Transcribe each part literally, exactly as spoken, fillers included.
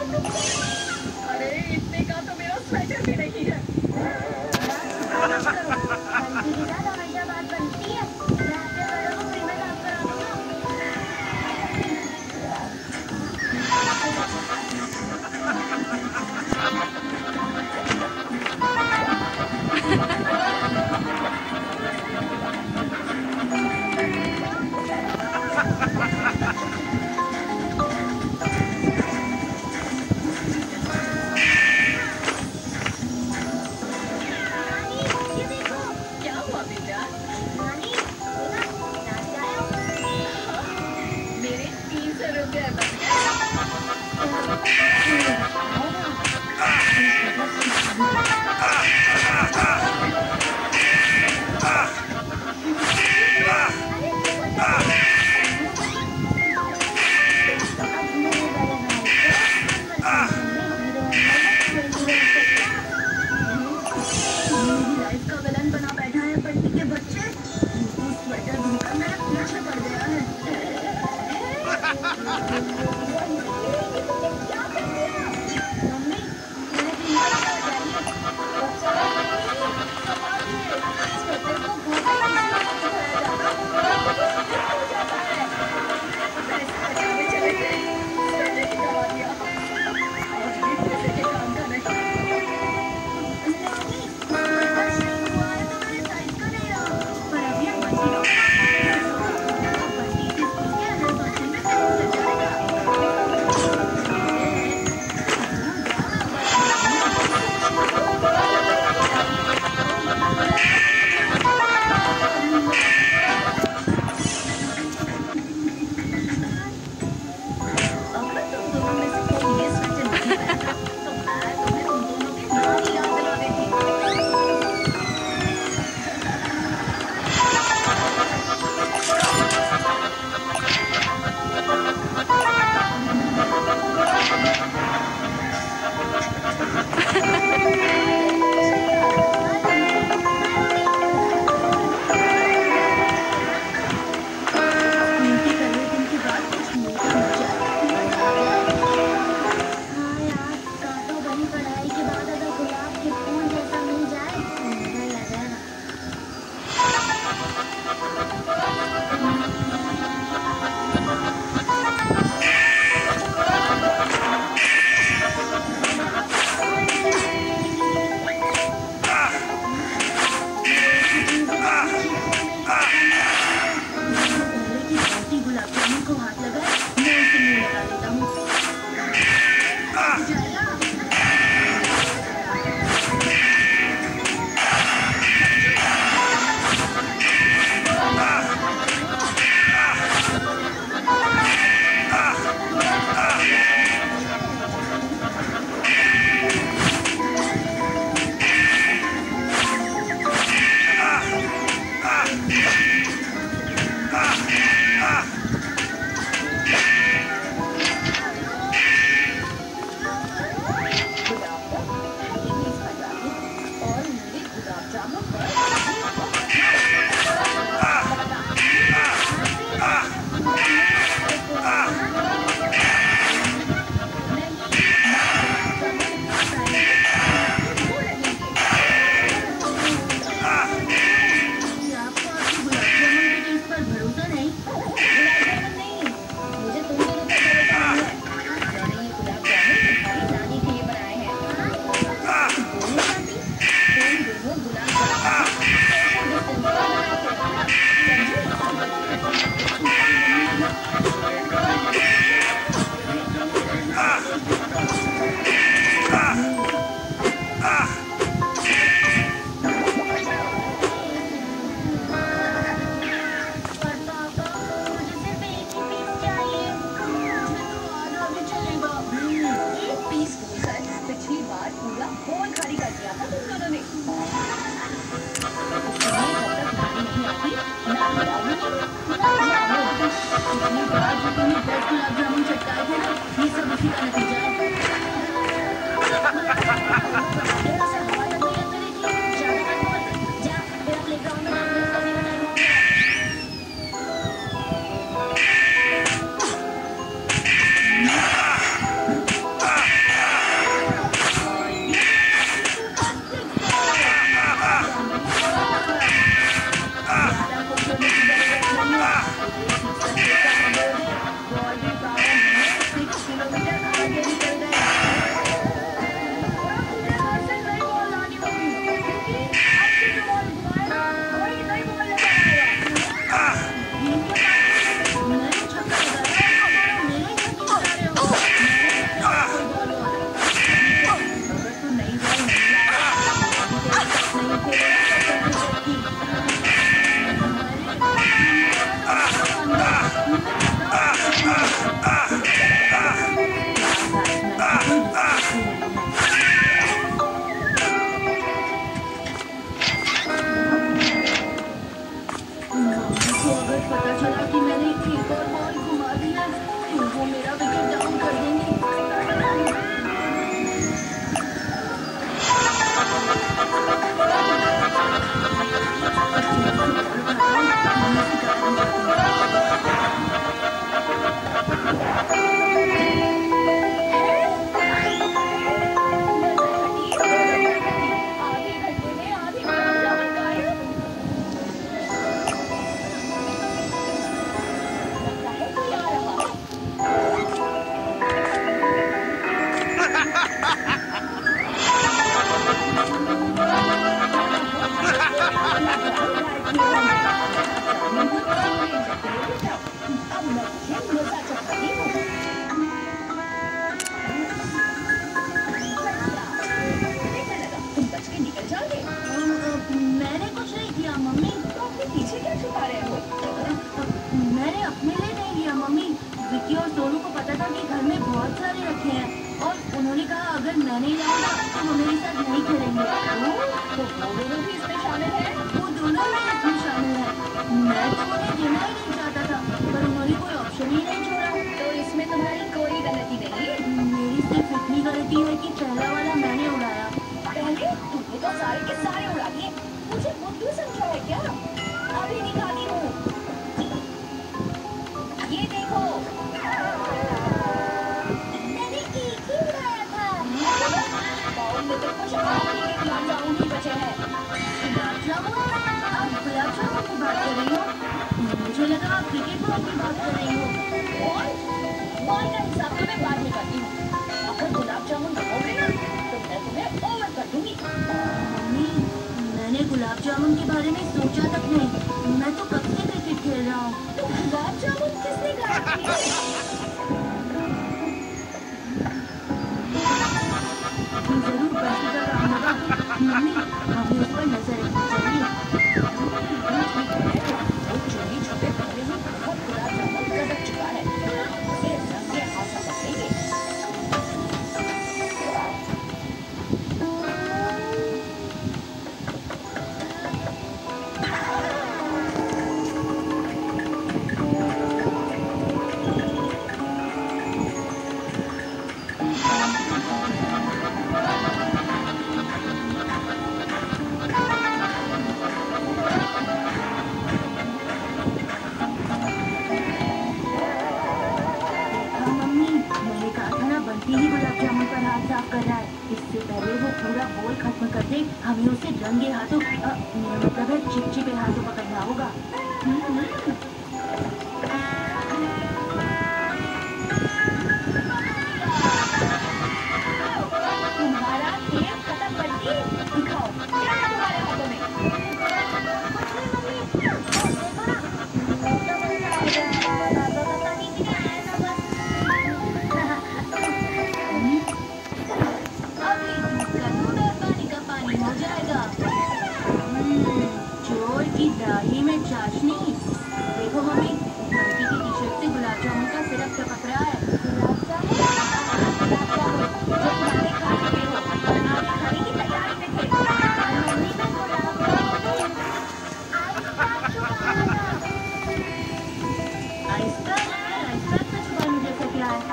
अरे इतने का तो मेरा स्वेटर भी नहीं है। बंटी के साथ हमेशा बात बनती है। मैं अपने बड़ों को फ्री में काम करा दूंगा। उन्होंने कहा अगर मैं नहीं लाऊंगा तो वो मेरे साथ नहीं खेलेंगे। तो वो दोनों भी इसमें शामिल हैं? वो दोनों भी इसमें शामिल है। मैं तो उन्हें देना ही नहीं चाहता था, पर उन्होंने कोई ऑप्शन ही नहीं छोड़ा। तो इसमें तुम्हारी कोई गलती नहीं? मेरी सिर्फ इतनी गलती है कि पहला वाला मैंने उड़ाया। पहले तुमने तो सारे के सारे उड़ा दिए। मुझे बुद्धू समझा है क्या? अभी दिखाती हूँ। ये देखो। मैंने एक ही उड़ाया था। बाउल में तो कुछ आखिरी के गुलाब जामुन ही बचे हैं। गुलाब जामुन? आप गुलाब जामुन की बात कर रही हो? मुझे लगा आप क्रिकेट बॉल की बात कर रही हो। बॉल? बॉल का हिसाब तो मैं बाद में करती हूँ। अगर गुलाब जामुन खाओगे ना तो मैं तुम्हें ओवर कर दूंगी। मम्मी, मैंने गुलाब जामुन के बारे में सोचा तक नहीं। मैं तो कब से क्रिकेट खेल रहा हूँ। तो गुलाब जामुन किसने खाया? जरूर बच्चे का काम होगा। मम्मी, अभी उस पर नजर रखनी चाहिए। वो चोरी छुपे पहले ही बहुत गुलाब जामुन गजब चुका है। उसे रंगे हाथ पकड़ेंगे। हाँ मम्मी, मैंने कहा था ना बनती ही गुलाब जामुन पर हाथ साफ कर रहा है। इससे पहले वो पूरा बोल खत्म कर दे, हमें उसे रंगे हाथों अ, मेरा मतलब है चिपचिपे हाथों पकड़ना होगा। तुम्हारा खेल खत्म बंटी। दिखाओ क्या है तुम्हारे हाथों में? अभी दूध का दूध और पानी का पानी हो जाएगा। हम्म, चोर की दाढ़ी में चाशनी। देखो मम्मी, बंटी की टी-शर्ट से गुलाब जामुन का सिरप टपक रहा है। गुलाब जामुन? गुलाब जामुन जो तुम्हारे खा चुके हो और आगे खाने की तैयारी में थे। मम्मी, मैं gulab jamun ice pack ice pack का छुपाने जैसा क्या है?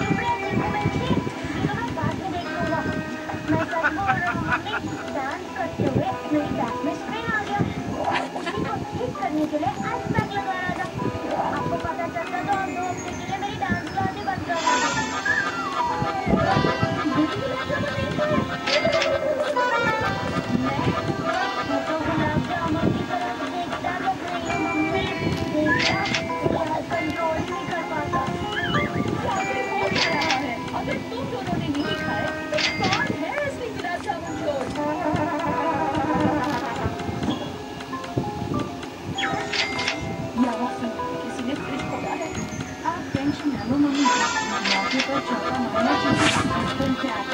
डांस करते हुए मेरी बैक में स्प्रिंग आ गया। उसी को ठीक करने के लिए आइस पैक लगाया था। आपको पता चलता तो और दो हफ्ते के लिए मेरी डांस क्लास ही बंद कर देती। मैं तो गुलाब जामुन की तरफ देखता लग रही हूँ मम्मी। देखा, यार कंट्रोल नहीं कर पाता। आखिर हो क्या रहा है? अगर तुम दोनों ने नहीं खाए तो कौन है असली गुलाब जामुन चोर? या वाकई किसी ने फ्रिज खोला है। आप टेंशन न लो मम्मी, मौके पर चौका मारना चाहिए।